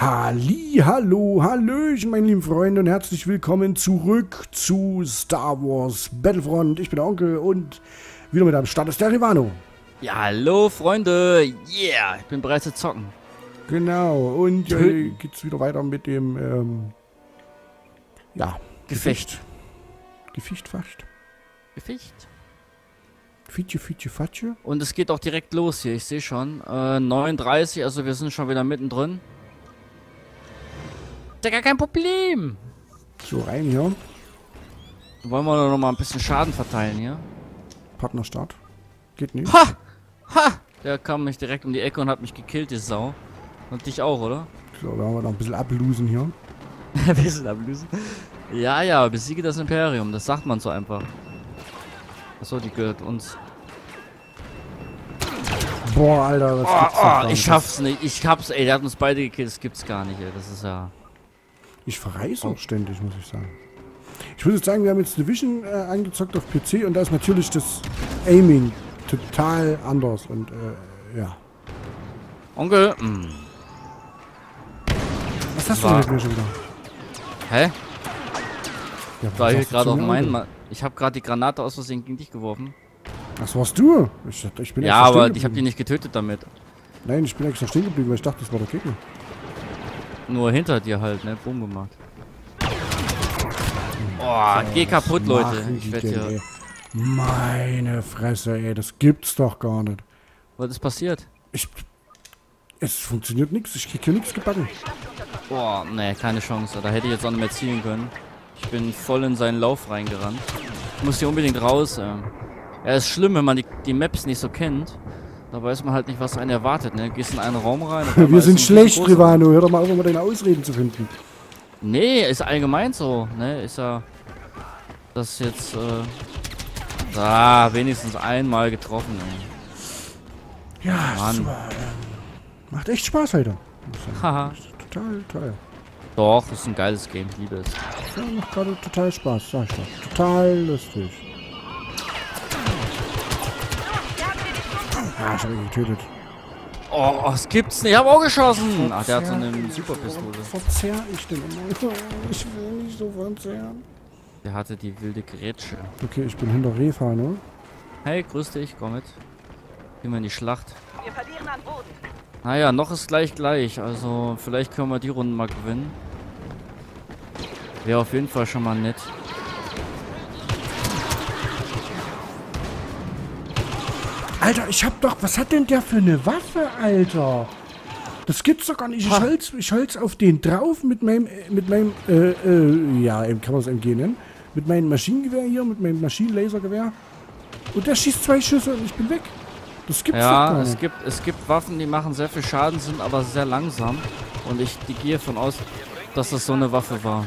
Hallo, hallöchen, meine lieben Freunde und herzlich willkommen zurück zu Star Wars Battlefront. Ich bin der Onkel und wieder mit am Start ist der Rivano. Ja, hallo Freunde, yeah, ich bin bereit zu zocken. Genau, und geht's wieder weiter mit dem, Gefecht. Gefecht fast. Gefecht. Fatsche. Und es geht auch direkt los hier, ich sehe schon. 39, also wir sind schon wieder mittendrin. Ist ja gar kein Problem. So, rein hier. Wollen wir noch mal ein bisschen Schaden verteilen hier? Partnerstart. Geht nicht. Ha! Ha! Der kam mich direkt um die Ecke und hat mich gekillt, die Sau. Und dich auch, oder? So, da haben wir noch ein bisschen ablosen hier. Ein bisschen ablösen. Ja, besiege das Imperium, das sagt man so einfach. Achso, die gehört uns. Boah, Alter, das gibt's doch gar ich nicht. schaff's nicht. Ich hab's, ey, der hat uns beide gekillt. Das gibt's gar nicht, ey. Das ist ja... Ich verreise auch ständig, muss ich sagen. Ich muss jetzt sagen, wir haben jetzt Division angezockt auf PC und da ist natürlich das Aiming total anders und ja. Onkel, Was hast du denn mit mir schon wieder? Hä? Ja, War was hier hast du gerade zu auf mir, meinen... Onkel? Ich habe gerade die Granate aus Versehen gegen dich geworfen. Das warst du? Ich bin Ja, extra stehen aber ich habe geblieben. die nicht getötet damit. Nein, ich bin extra stehen geblieben, weil ich dachte, das war der Gegner. Nur hinter dir halt, ne? Boom gemacht. Oh, geh kaputt, Leute. Machen Ich die werde denn, hier... ey? Meine Fresse, ey, das gibt's doch gar nicht. Was ist passiert? Es funktioniert nichts, ich krieg hier nichts gebacken. Boah, ne, keine Chance. Da hätte ich jetzt auch nicht mehr zielen können. Ich bin voll in seinen Lauf reingerannt. Ich muss hier unbedingt raus. Ja, ist schlimm, wenn man die Maps nicht so kennt. Da weiß man halt nicht, was einen erwartet, ne? Gehst in einen Raum rein. auf einmal Wir ist sind ein schlecht, großer- Rivano, hör doch mal auf, immer deine Ausreden zu finden. Nee, ist allgemein so, ne? Ist ja... Das jetzt, wenigstens einmal getroffen, ey. Ja, Mann. super. Macht echt Spaß heute. Haha. Total toll. Doch, ist ein geiles Game, ich liebe es. Ja, macht gerade total Spaß, sag ich doch. Total lustig. Ah, ich hab ihn getötet. Oh, was gibt's nicht? Ich hab auch geschossen! Ach, der hat so eine Superpistole. Verzehr ich denn immer? Ich will nicht so verzehren. Der hatte die wilde Grätsche. Okay, ich bin hinter Refa, ne? Hey, grüß dich, komm mit. Gehen wir in die Schlacht. Wir verlieren an Boden. Naja, noch ist gleich. Also, vielleicht können wir die Runde mal gewinnen. Wäre auf jeden Fall schon mal nett. Alter, ich hab doch... Was hat denn der für eine Waffe, Alter? Das gibt's doch gar nicht. Ich holz auf den drauf mit meinem... ja, eben kann man es MG nennen. Mit meinem Maschinengewehr hier, mit meinem Maschinenlasergewehr. Und der schießt 2 Schüsse und ich bin weg. Das gibt's doch gar Ja, nicht. es gibt Waffen, die machen sehr viel Schaden, sind aber sehr langsam. Und ich gehe davon aus, dass das so eine Waffe war.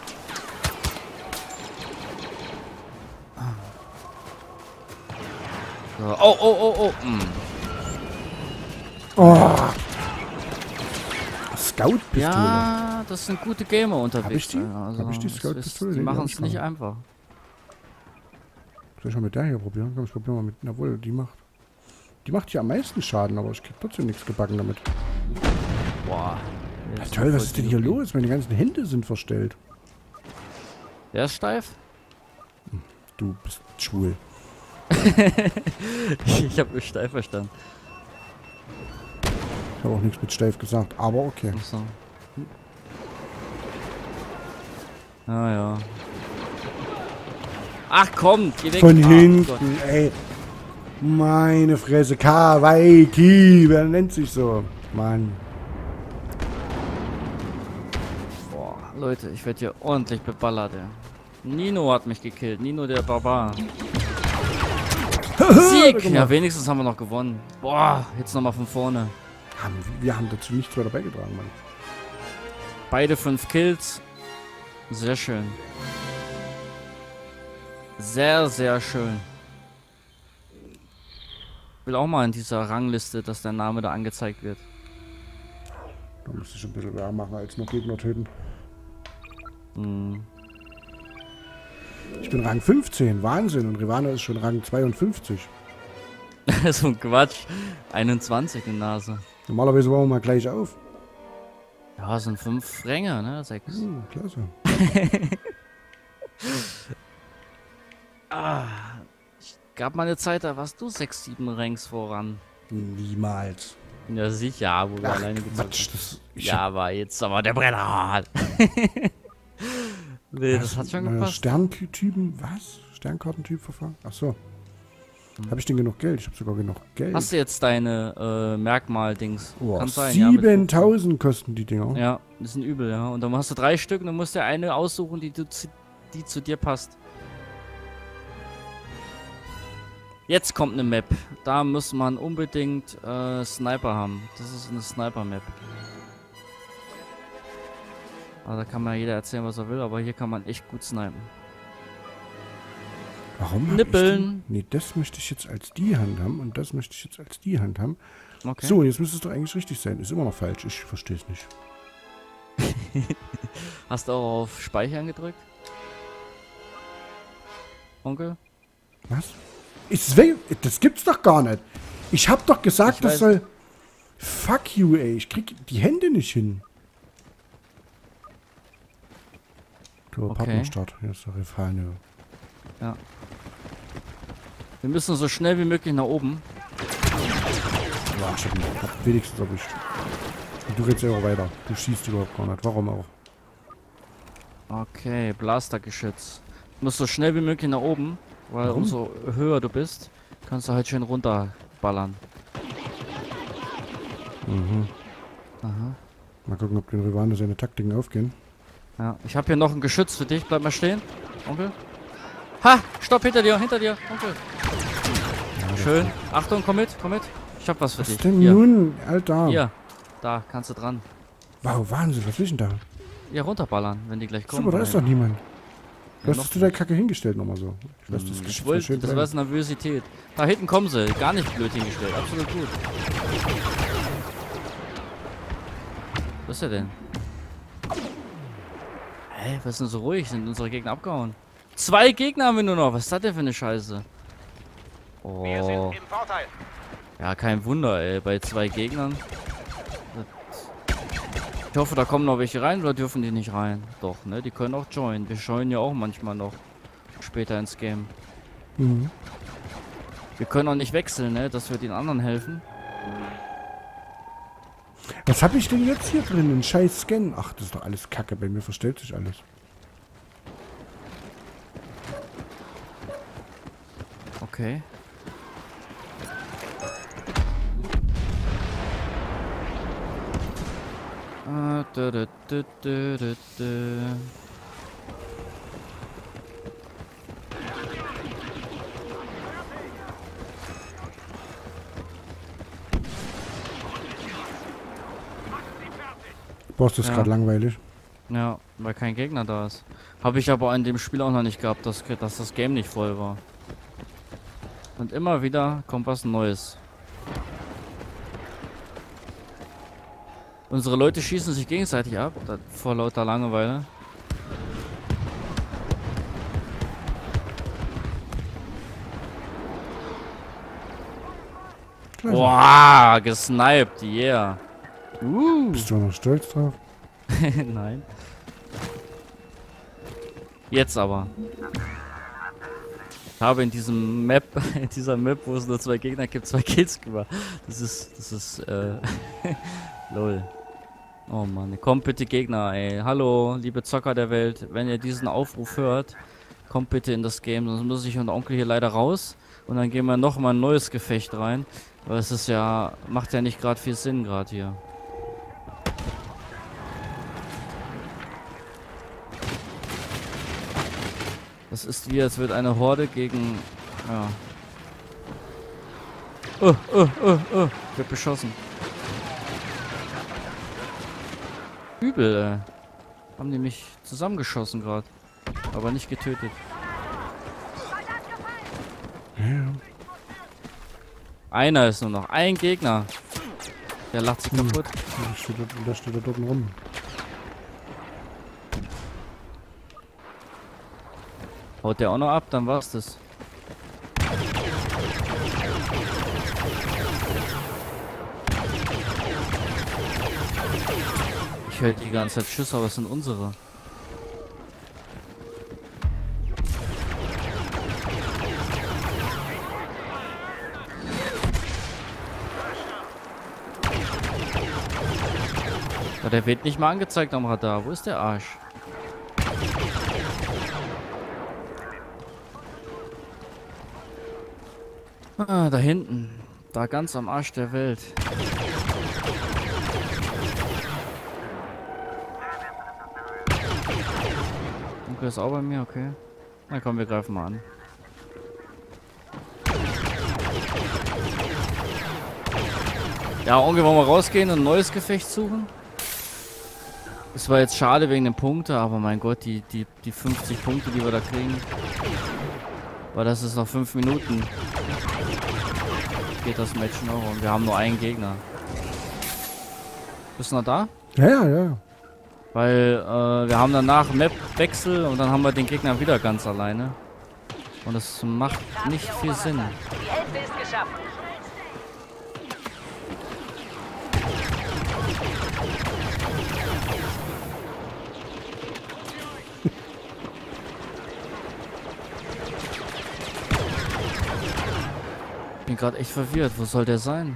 So. Oh. Oh. Scout-Pistole. Ja, das sind gute Gamer unterwegs. Hab ich die? Also, Hab ich die es ist- Scout-Pistole? Die Nee, machen hab es ich nicht gar einfach. Soll ich mal mit der hier probieren? Komm, ich probiere mal mit... Jawohl, die macht... Die macht hier am meisten Schaden, aber ich krieg trotzdem nichts gebacken damit. Boah. Ja, toll, was ist denn hier los? Meine ganzen Hände sind verstellt. Der ist steif? Du bist schwul. Ich habe mich steif verstanden. Ich habe auch nichts mit steif gesagt, aber okay. Achso. Ja. Ach komm, geh weg. Von Ah, Gott. hinten, ey. Meine Fresse. Kawaii, wer nennt sich so? Mann. Boah, Leute, ich werde hier ordentlich beballert, ey. Nino hat mich gekillt. Nino der Barbar. Sieg! Ja, wenigstens haben wir noch gewonnen. Boah, jetzt nochmal von vorne. Wir haben dazu nichts mehr beigetragen, Mann. Beide 5 Kills. Sehr schön. Sehr, sehr schön. Ich will auch mal in dieser Rangliste, dass der Name da angezeigt wird. Da müsste ich ein bisschen mehr machen, als nur Gegner töten. Hm. Ich bin Rang 15, Wahnsinn. Und Rivano ist schon Rang 52. So ein Quatsch. 21 in Nase. Normalerweise bauen wir mal gleich auf. Ja, es sind 5 Ränge, ne? 6. Klasse. Gab mal eine Zeit, da warst du 6, 7 Ranks voran. Niemals. Ja, sicher, wo wir Ach, alleine gezockt Quatsch, haben. das... Ja, aber jetzt aber der Brenner. Nee, das hat schon gepasst. Sterntypen, was? Sternkartentyp verfahren? Ach so. Habe ich denn genug Geld? Ich habe sogar genug Geld. Hast du jetzt deine Merkmal-Dings? Oh, Kann sein, ja, mit 7.000 kosten die Dinger. Ja, die sind übel, ja. Und dann hast du 3 Stück und dann musst du eine aussuchen, die zu dir passt. Jetzt kommt eine Map. Da muss man unbedingt Sniper haben. Das ist eine Sniper-Map. Also da kann mal jeder erzählen, was er will, aber hier kann man echt gut snipen. Warum hab Nippeln. Nee, das möchte ich jetzt als die Hand haben und das möchte ich jetzt als die Hand haben. Okay. So, jetzt müsste es doch eigentlich richtig sein. Ist immer noch falsch. Ich verstehe es nicht. Hast du auch auf Speichern gedrückt? Onkel? Was? Das gibt's doch gar nicht. Ich hab doch gesagt, Ich das weiß. soll... Fuck you, ey. Ich krieg die Hände nicht hin. So, Okay. Partnerstart. Hier ist der Refane. Ja. Wir müssen so schnell wie möglich nach oben. Ja, ich hab wenigstens erwischt. Und du rennst ja auch weiter. Du schießt überhaupt gar nicht. Warum auch? Okay, Blastergeschütz. Du musst so schnell wie möglich nach oben, weil Warum? umso höher du bist, kannst du halt schön runterballern. Mhm. Aha. Mal gucken, ob den Rivane seine Taktiken aufgehen. Ja, ich habe hier noch ein Geschütz für dich. Bleib mal stehen, Onkel. Ha! Stopp, hinter dir, Onkel. Ja, Schön. Achtung, komm mit. Ich hab was für Was dich. denn Hier, nun, Alter? hier. Da, kannst du dran. Wow, Wahnsinn, was ist denn da? Ja, runterballern, wenn die gleich kommen. Super, da ist doch niemand. Ja, Was noch hast du der Kacke hingestellt nochmal so? Ich lass das Ich Geschütz mal wollte, schön das bleiben. war Nervosität. Da hinten kommen sie. Gar nicht blöd hingestellt. Absolut gut. Was ist er denn? Hä, was ist denn so ruhig? Sind unsere Gegner abgehauen? 2 Gegner haben wir nur noch. Was ist das denn für eine Scheiße? Wir sind Oh. im Vorteil. Ja, kein Wunder, ey. Bei 2 Gegnern. Ich hoffe, da kommen noch welche rein oder dürfen die nicht rein? Doch, ne? Die können auch joinen. Wir joinen ja auch manchmal noch später ins Game. Mhm. Wir können auch nicht wechseln, ne? Dass wir den anderen helfen. Was habe ich denn jetzt hier drin? Ein scheiß Scan. Ach, das ist doch alles Kacke. Bei mir verstellt sich alles. Okay. Du. Boah, ist das Ja. gerade langweilig. Ja, weil kein Gegner da ist. Habe ich aber in dem Spiel auch noch nicht gehabt, dass das Game nicht voll war. Und immer wieder kommt was Neues. Unsere Leute schießen sich gegenseitig ab, vor lauter Langeweile. Klasse. Boah, gesniped, yeah. Bist du noch stolz drauf? Nein. Jetzt aber. Ich habe in diesem Map, in dieser Map, wo es nur 2 Gegner gibt, 2 Kills gemacht. Das ist, lol. Oh Mann, kommt bitte Gegner, ey. Hallo, liebe Zocker der Welt. Wenn ihr diesen Aufruf hört, kommt bitte in das Game. Sonst muss ich und der Onkel hier leider raus. Und dann gehen wir noch mal ein neues Gefecht rein. Weil es ist ja, macht ja nicht gerade viel Sinn gerade hier. Das ist wie, als wird eine Horde gegen... Ja. Wird beschossen. Übel, ey. Haben die mich zusammengeschossen gerade. Aber nicht getötet. Ja. Einer ist nur noch. Ein Gegner. Der lacht sich kaputt. Da steht er dort rum. Haut der auch noch ab, dann war's das. Ich Ich höre die ganze Zeit Schüsse, aber es sind unsere. Aber der wird nicht mal angezeigt am Radar. Wo ist der Arsch? Ah, da hinten. Da ganz am Arsch der Welt. Onkel ist auch bei mir, okay. Na komm, wir greifen mal an. Ja, Onkel, wollen wir rausgehen und ein neues Gefecht suchen? Es war jetzt schade wegen den Punkten, aber mein Gott, die 50 Punkte, die wir da kriegen. Weil das ist noch 5 Minuten. Geht das Match noch und wir haben nur einen Gegner. Bist du noch da? Ja. Weil wir haben danach Map-Wechsel und dann haben wir den Gegner wieder ganz alleine. Und das macht nicht viel Sinn. Die Hälfte ist geschafft. Ich bin gerade echt verwirrt. Wo soll der sein?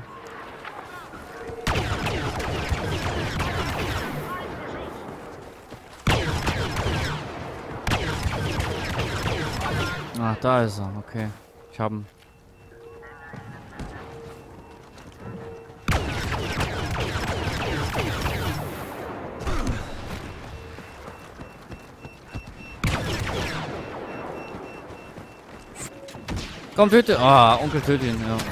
Ah, da ist er. Okay. Ich hab ihn. Komm, töte. Ah, Onkel, töte ihn, ja.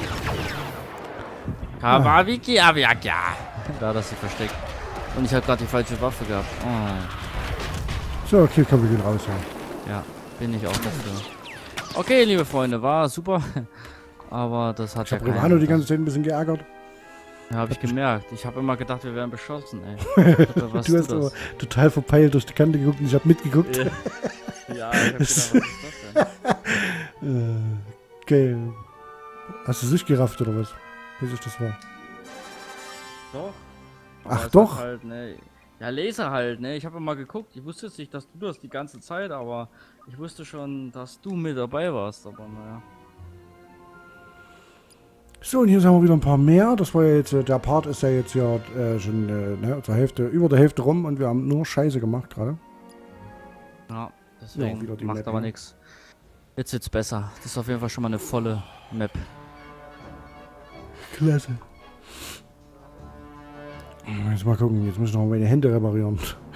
Kawawiki Aviaka. Da hat er sich versteckt. Und ich habe gerade die falsche Waffe gehabt. Oh. So, okay, komm, wir gehen raus, ja. Ja, bin ich auch dafür. Okay, liebe Freunde, war super. Aber das hat Ich ja hab keinen- Rivano die ganze Zeit ein bisschen geärgert. Ja, habe ich gemerkt. Ich habe immer gedacht, wir wären beschossen, ey. Ich dachte, was Du hast aber total verpeilt durch die Kante geguckt und ich hab mitgeguckt. Ja, ich hab gedacht, was ist das denn? Okay. Hast du sich gerafft oder was? Wie sich das war? Doch. Ach, Aber es doch? hat Halt, ne, ja, Laser halt, ne? Ich habe immer geguckt. Ich wusste jetzt nicht, dass du das die ganze Zeit, aber ich wusste schon, dass du mit dabei warst. Aber naja. So, und hier haben wir wieder ein paar mehr. Das war ja jetzt, der Part ist ja jetzt ja schon zur Hälfte, über der Hälfte rum und wir haben nur Scheiße gemacht gerade. Ja, deswegen wieder die macht Map, aber ne? nichts. Jetzt wird's besser. Das ist auf jeden Fall schon mal eine volle Map. Klasse. Jetzt mal gucken, jetzt muss ich noch meine Hände reparieren.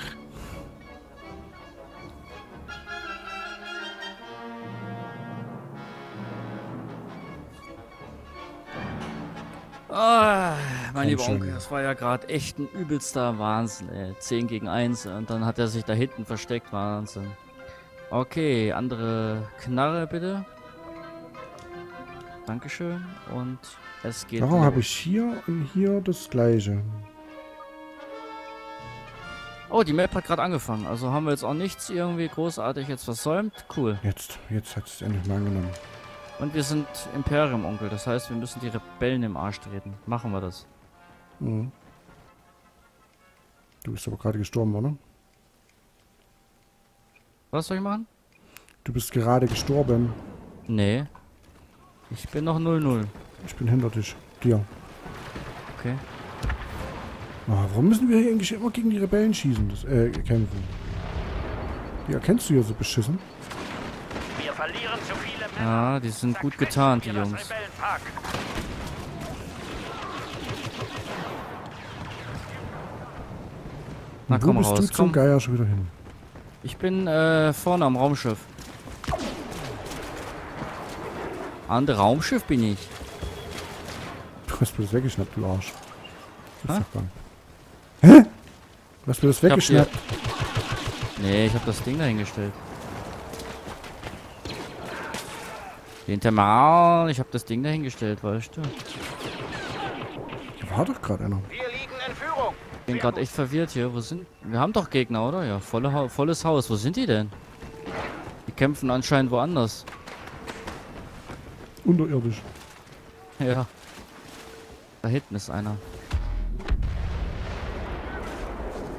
Ah, mein lieber schon. Onkel, das war ja gerade echt ein übelster Wahnsinn, ey. 10 gegen 1 und dann hat er sich da hinten versteckt. Wahnsinn. Okay, andere Knarre bitte. Dankeschön. Und es geht. Warum habe ich hier und hier das gleiche? Oh, die Map hat gerade angefangen. Also haben wir jetzt auch nichts irgendwie großartig jetzt versäumt. Cool. Jetzt hat es endlich mal angenommen. Und wir sind Imperium, Onkel. Das heißt, wir müssen die Rebellen im Arsch treten. Machen wir das. Mhm. Du bist aber gerade gestorben, oder? Was soll ich machen? Du bist gerade gestorben. Nee. Ich bin noch 0-0. Ich bin hinter dich. Dir. Okay. Warum müssen wir hier eigentlich immer gegen die Rebellen schießen? Kämpfen. Die erkennst du ja so beschissen. Wir verlieren zu viele Männer. Ja, die sind gut getarnt, die Wir das Jungs. Rebellenpack. Na Und wo komm bist du raus, zum komm. Geier schon wieder hin? Ich bin vorne am Raumschiff. An der Raumschiff bin ich. Du hast mir das weggeschnappt, du Arsch. Das Hä? ist doch gar nicht. Hä? Du hast mir das Ich hab weggeschnappt? Nee, ich habe das Ding dahingestellt. Hinter mal, ich habe das Ding dahingestellt, weißt du? Da war doch gerade einer. Wir liegen in Führung. Ich bin gerade echt verwirrt hier. Wo sind... Wir haben doch Gegner, oder? Ja, volles Haus. Wo sind die denn? Die kämpfen anscheinend woanders. Unterirdisch. Ja. Da hinten ist einer.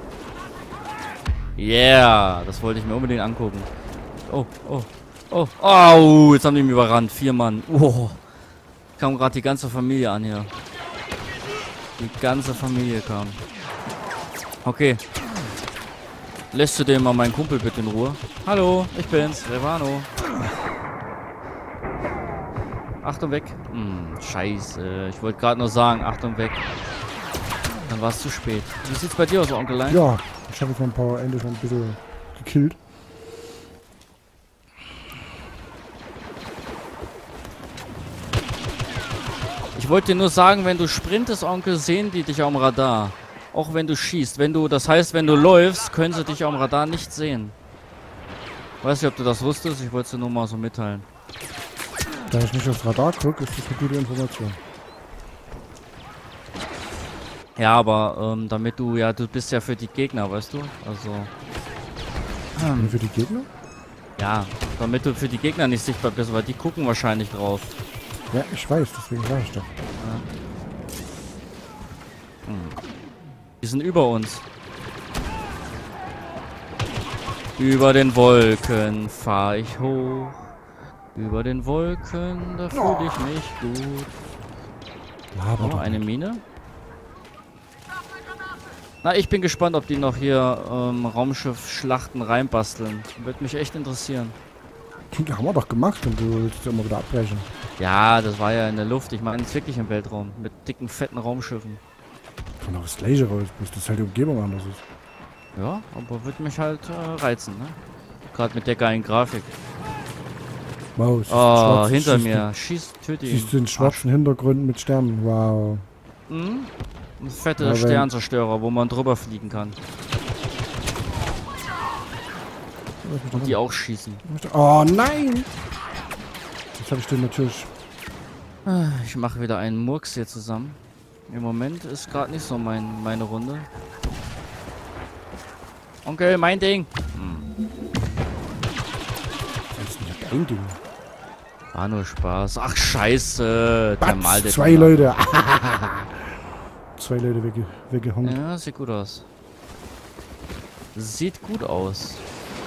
Yeah, das wollte ich mir unbedingt angucken. Oh, oh, oh. Au, jetzt haben die mich überrannt. 4 Mann. Oh. Kam gerade die ganze Familie an hier. Die ganze Familie kam. Okay. Lässt du den mal meinen Kumpel bitte in Ruhe? Hallo, ich bin's, Revano. Achtung weg. Scheiße. Ich wollte gerade nur sagen, Achtung weg. Dann war es zu spät. Wie sieht's bei dir aus, Onkelein? Ja, ich habe von ein paar Ende schon ein bisschen gekillt. Ich wollte dir nur sagen, wenn du sprintest, Onkel, sehen die dich am Radar. Auch wenn du schießt. Das heißt, wenn du läufst, können sie dich am Radar nicht sehen. Weiß nicht, ob du das wusstest. Ich wollte es dir nur mal so mitteilen. Da ich nicht aufs Radar gucke, ist das eine gute Information. Ja, aber damit du bist ja für die Gegner, weißt du? Also, Und für die Gegner? ja, damit du für die Gegner nicht sichtbar bist, weil die gucken wahrscheinlich drauf. Ja, ich weiß, deswegen sage ich doch. Die sind über uns. Über den Wolken fahr ich hoch. Über den Wolken, da fühle ich mich gut. Laber Oh, doch eine nicht. Mine? Na, ich bin gespannt, ob die noch hier Raumschiff-Schlachten reinbasteln. Würde mich echt interessieren. Ja, haben wir doch gemacht und du willst ja immer wieder abbrechen. Ja, das war ja in der Luft. Ich meine, es ist wirklich im Weltraum. Mit dicken, fetten Raumschiffen. Kann doch das Laser raus, bis das halt die Umgebung anders ist. Ja, aber würde mich halt reizen, ne? Gerade mit der geilen Grafik. Wow, siehst du Oh, schwarz- hinter siehst mir. Schieß, töte ihn. Siehst du den schwarzen Hintergrund mit Sternen? Wow. Mhm. Ein fetter Ja, wenn- Sternzerstörer, wo man drüber fliegen kann. Und die auch schießen. Oh nein! Jetzt habe ich den natürlich. Ich mache wieder einen Murks hier zusammen. Im Moment ist gerade nicht so meine Runde. Onkel, mein Ding. Das ist nicht dein Ding. War nur Spaß. Ach, scheiße. Der Batz, malte 2 den Leute. 2 Leute weggehongt. Ja, sieht gut aus. Sieht gut aus.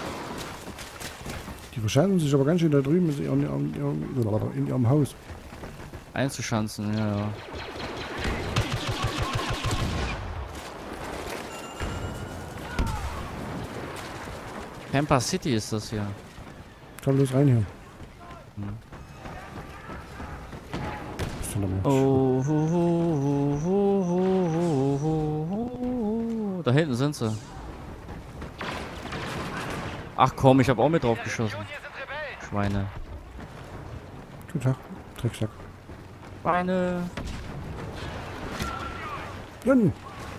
Die verschanzen sich aber ganz schön da drüben in ihrem Haus. Einzuschanzen, ja. Pampa City ist das hier. Komm los rein hier. Was ist denn da mit? Oh, da hinten sind sie. Ach komm, ich habe auch mit drauf geschossen. Schweine. Guten Tag, Drecksack. Schweine. Jan.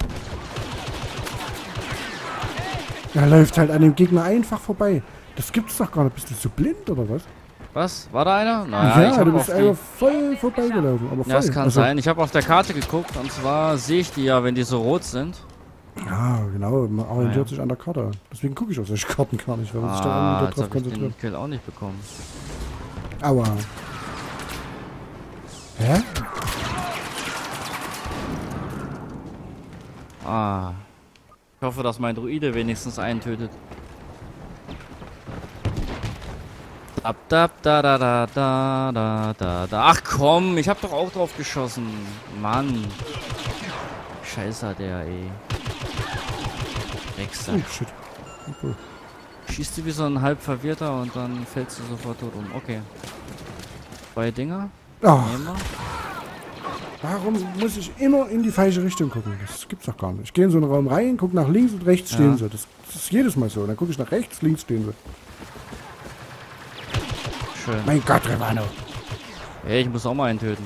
Er läuft halt an dem Gegner einfach vorbei. Das gibt's doch gar nicht. Bist du so blind oder was? Was? War da einer? Naja, ich Ja, hab du auf bist die... einfach voll vorbeigelaufen. Aber voll. Ja, es kann Also, sein. Ich habe auf der Karte geguckt und zwar sehe ich die ja, wenn die so rot sind. Ja, genau. Man orientiert ja. sich an der Karte. Deswegen gucke ich auf solche Karten gar nicht, weil man sich da Ah, irgendwie jetzt drauf habe ich konzentriert. den Kill auch nicht bekommen. Aua. Hä? Ah. Ich hoffe, dass mein Druide wenigstens einen tötet. Dab, dab, da, da, da, da, da, da, da. Ach komm, ich hab doch auch drauf geschossen. Mann. Scheiße, der, ey. Wechsel. Oh, shit. Okay. Schießt du wie so ein halb Verwirrter und dann fällst du sofort tot um. Okay. 2 Dinger. Ah, Nehmen wir. warum muss ich immer in die falsche Richtung gucken? Das gibt's doch gar nicht. Ich gehe in so einen Raum rein, gucke nach links und rechts stehen sie. Das ist jedes Mal so. Dann gucke ich nach rechts, links stehen sie. Schön. Mein Gott, Revano. Ey, ich muss auch mal einen töten.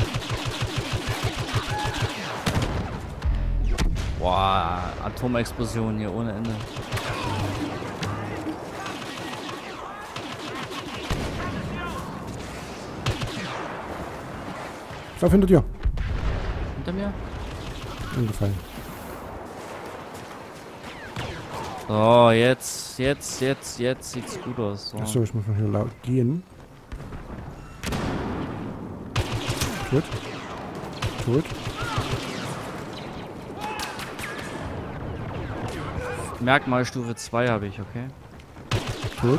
Boah, Atomexplosion hier ohne Ende. Ich lauf hinter dir. Hinter mir? Umgefallen. So, jetzt sieht's gut aus. So. Achso, ich muss noch hier laut gehen. Tot. Tot. Merkmalstufe 2 habe ich, okay? Gut.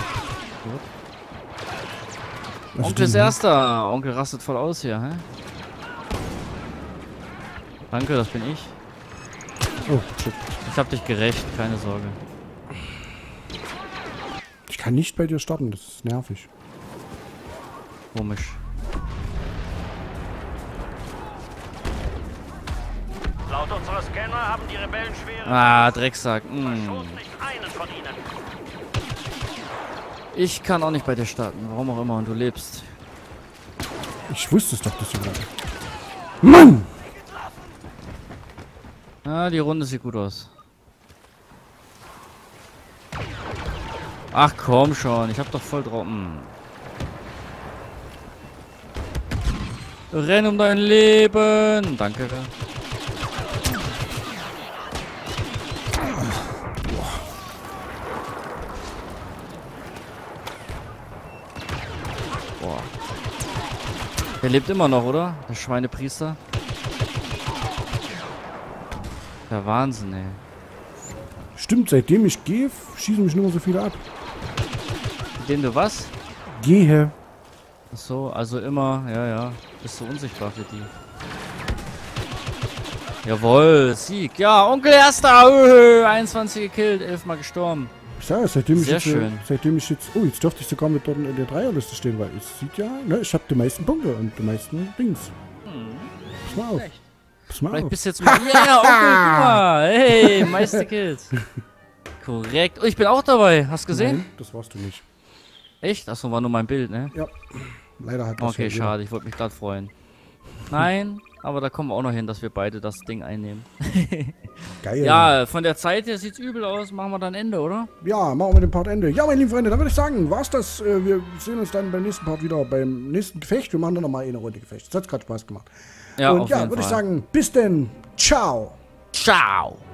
Onkel ist Erster. Onkel rastet voll aus hier, hä? Danke, das bin ich. Oh, shit. Ich hab dich gerecht, keine Sorge. Ich kann nicht bei dir starten, das ist nervig. Komisch. Laut unserer Scanner haben die Rebellen schwere... Ah, Drecksack. Verschont nicht einen von ihnen. Ich kann auch nicht bei dir starten, warum auch immer, und du lebst. Ich wusste es doch, dass du gerade... Mann! Ah, die Runde sieht gut aus. Ach komm schon, ich hab doch voll drauf. Renn um dein Leben. Danke. Boah. Der lebt immer noch, oder? Der Schweinepriester. Der Wahnsinn, ey. Stimmt, seitdem ich gehe, schießen mich nur mehr so viele ab. Mit dem du was? Gehe. Ach so, also immer, ja. Bist du unsichtbar für die. Jawohl, Sieg. Ja, Onkel Erster. 21 gekillt, 11 Mal gestorben. Ich sage, seitdem Sehr ich schön. jetzt... Oh, jetzt dürfte ich sogar mit dort in der Dreierliste stehen, weil es sieht ja... Ne, ich habe die meisten Punkte und die meisten Dings. Pass mal auf. Echt? Pass mal Vielleicht auf. bist du jetzt mal... Ja, Onkel, guck mal. Hey, meiste Kills. Korrekt. Oh, ich bin auch dabei. Hast du gesehen? Nein, das warst du nicht. Echt? Achso, war nur mein Bild, ne? Ja. Leider hat das Okay, ja schade. Ich wollte mich gerade freuen. Nein, aber da kommen wir auch noch hin, dass wir beide das Ding einnehmen. Geil. Ja, von der Zeit her sieht's übel aus. Machen wir dann Ende, oder? Ja, machen wir den Part Ende. Ja, meine lieben Freunde, dann würde ich sagen, war's das. Wir sehen uns dann beim nächsten Part wieder, beim nächsten Gefecht. Wir machen dann nochmal eine Runde Gefecht. Das hat gerade Spaß gemacht. Ja, Und auf ja, jeden würde ich Fall. sagen, bis denn. Ciao. Ciao.